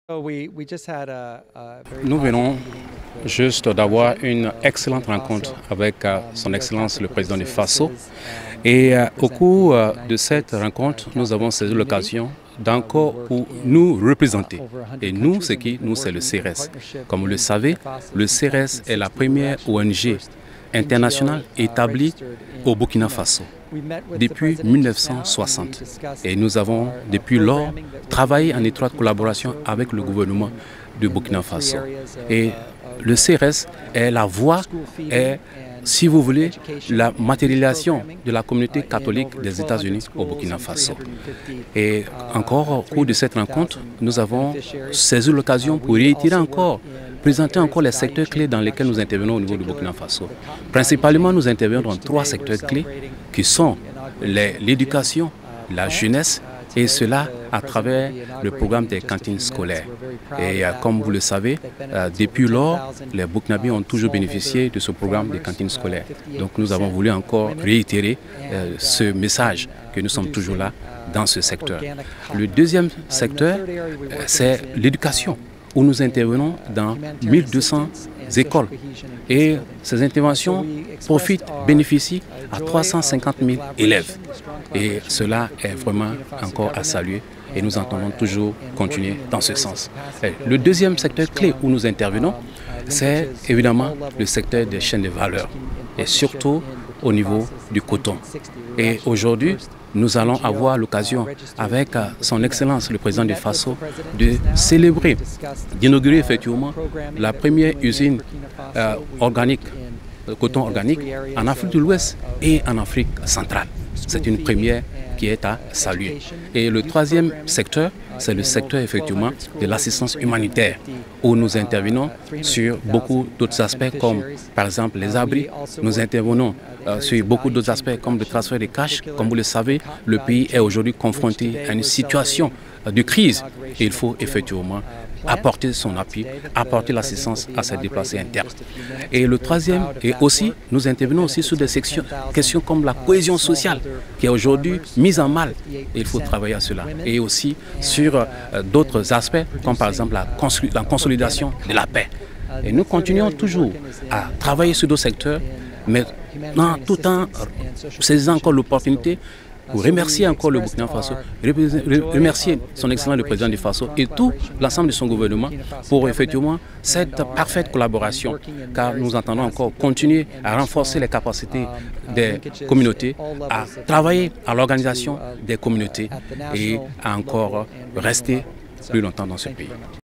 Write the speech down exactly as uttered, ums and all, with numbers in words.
Nous venons juste d'avoir une excellente rencontre avec euh, son Excellence le Président du Faso. Et euh, au cours euh, de cette rencontre, nous avons saisi l'occasion d'encore pour nous représenter. Et nous, c'est qui? Nous, c'est le C R S. Comme vous le savez, le C R S est la première O N G internationale établie au Burkina Faso depuis mille neuf cent soixante. Et nous avons, depuis lors, travaillé en étroite collaboration avec le gouvernement du Burkina Faso. Et le C R S est la voie, est, si vous voulez, la matérialisation de la communauté catholique des États-Unis au Burkina Faso. Et encore, au cours de cette rencontre, nous avons saisi l'occasion pour réitérer encore, présenter encore les secteurs clés dans lesquels nous intervenons au niveau du Burkina Faso. Principalement, nous intervenons dans trois secteurs clés qui sont l'éducation, la jeunesse, et cela à travers le programme des cantines scolaires. Et euh, comme vous le savez, euh, depuis lors, les Burkinabés ont toujours bénéficié de ce programme des cantines scolaires. Donc nous avons voulu encore réitérer euh, ce message que nous sommes toujours là dans ce secteur. Le deuxième secteur, euh, c'est l'éducation, où nous intervenons dans mille deux cents écoles. Et ces interventions profitent, bénéficient à trois cent cinquante mille élèves. Et cela est vraiment encore à saluer et nous entendons toujours continuer dans ce sens. Et le deuxième secteur clé où nous intervenons, c'est évidemment le secteur des chaînes de valeur et surtout au niveau du coton. Et aujourd'hui, nous allons avoir l'occasion, avec son Excellence le Président du Faso, de célébrer, d'inaugurer effectivement la première usine euh, organique, coton organique, en Afrique de l'Ouest et en Afrique centrale. C'est une première qui est à saluer. Et le troisième secteur, c'est le secteur effectivement de l'assistance humanitaire, où nous intervenons sur beaucoup d'autres aspects comme par exemple les abris. Nous intervenons euh, sur beaucoup d'autres aspects comme le transfert de cash. Comme vous le savez, le pays est aujourd'hui confronté à une situation de crise et il faut effectivement apporter son appui, apporter l'assistance à ces déplacés internes. Et le troisième, et aussi, nous intervenons aussi sur des sections, questions comme la cohésion sociale qui est aujourd'hui mise en mal. Et il faut travailler à cela. Et aussi sur euh, d'autres aspects comme par exemple la, la consolidation de la paix. Et nous continuons toujours à travailler sur d'autres secteurs, mais non, tout en saisissant encore l'opportunité pour remercier encore le Burkina Faso, remercier son Excellence le Président du Faso et tout l'ensemble de son gouvernement pour effectivement cette parfaite collaboration, car nous entendons encore continuer à renforcer les capacités des communautés, à travailler à l'organisation des communautés et à encore rester plus longtemps dans ce pays.